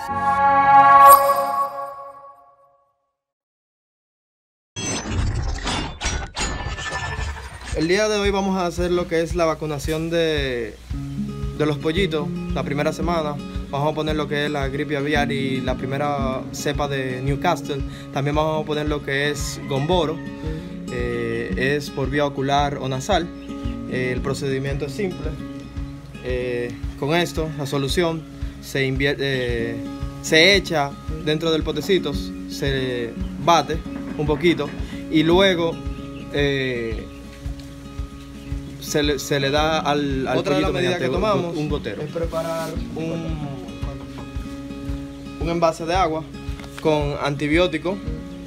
El día de hoy vamos a hacer lo que es la vacunación de los pollitos, la primera semana. Vamos a poner lo que es la gripe aviar y la primera cepa de Newcastle. También vamos a poner lo que es Gumboro, es por vía ocular o nasal. El procedimiento es simple. Con esto, la solución se echa dentro del potecito, se bate un poquito y luego se le da al otra pollito medida que tomamos un gotero. Es preparar un envase de agua con antibiótico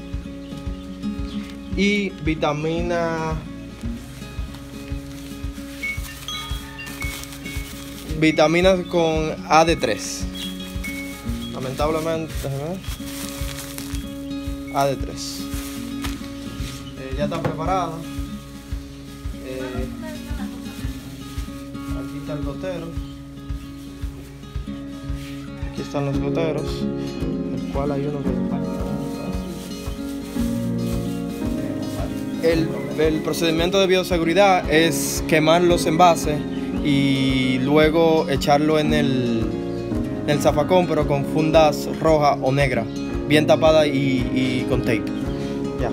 y vitaminas con AD3. Lamentablemente, AD3. Ya está preparada. Aquí está el gotero. Aquí están los goteros, el cual hay uno que... El procedimiento de bioseguridad es quemar los envases y luego echarlo en el zafacón, pero con fundas roja o negra, bien tapada y con tape. Ya.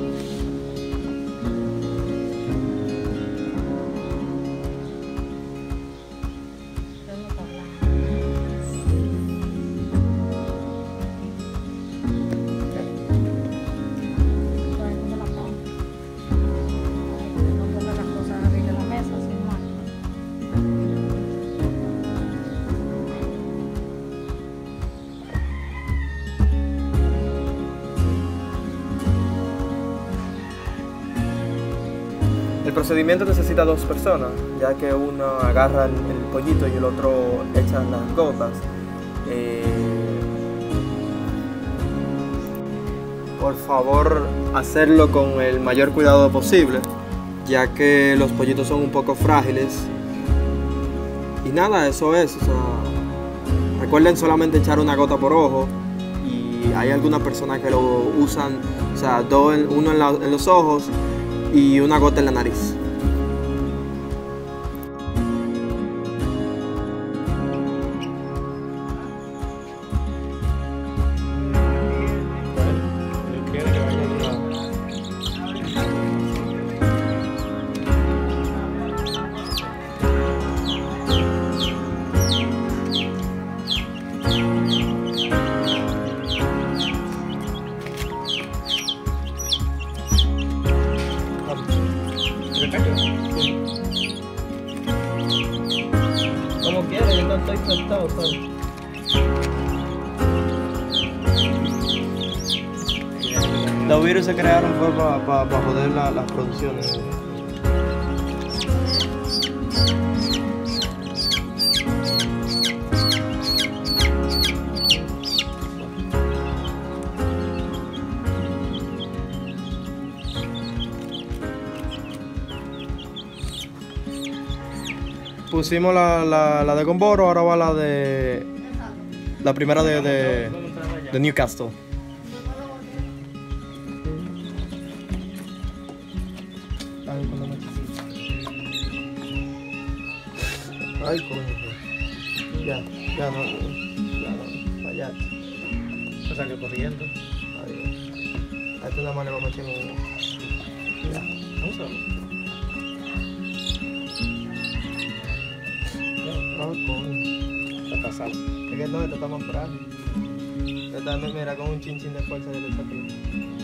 El procedimiento necesita 2 personas, ya que uno agarra el pollito y el otro echa las gotas. Por favor, hacerlo con el mayor cuidado posible, ya que los pollitos son un poco frágiles. Y nada, eso es. O sea, recuerden solamente echar una gota por ojo. Y hay algunas personas que lo usan, o sea, uno en los ojos y una gota en la nariz. Como quiera, yo no estoy infectado, ¿sabes? Los virus se crearon fue para joder las producciones. Pusimos la de Gumboro, ahora va la primera de Newcastle. Ay, coño. Ya no, fallaste. O sea que corriendo. Adiós. A esto nada más le vamos a echar un... Ya, vamos a ver. Ay, coño. Está pasado. Es que no, esto está más frágil. Mira, con un chinchín de fuerza de lucha aquí.